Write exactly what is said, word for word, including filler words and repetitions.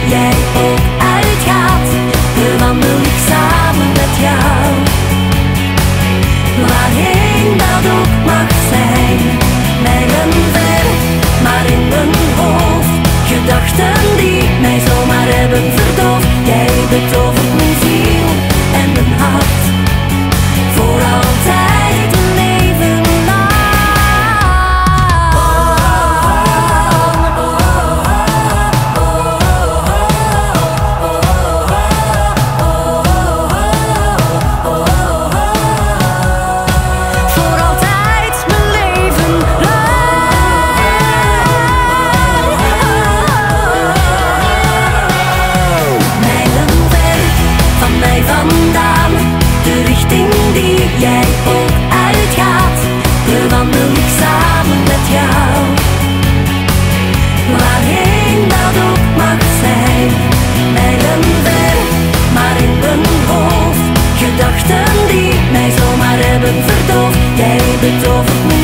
jij ook uitgaat, bewandel ik samen met jou. Waarheen dat ook mag zijn, mijlen ver, maar in mijn hoofd. Gedachten die mij zomaar hebben verdoofd. Jij betovert mijn ziel en mijn hart, voor altijd een leven lang. Voor altijd mijn leven lang. Mijlen ver van mij vandaan, de richting die jij ook uitgaat, bewandel ik samen met jou. Waarheen dat ook mag zijn, mijlen ver, maar in mijn hoofd. Gedachten die mij zomaar hebben verdoofd. Jij betovert me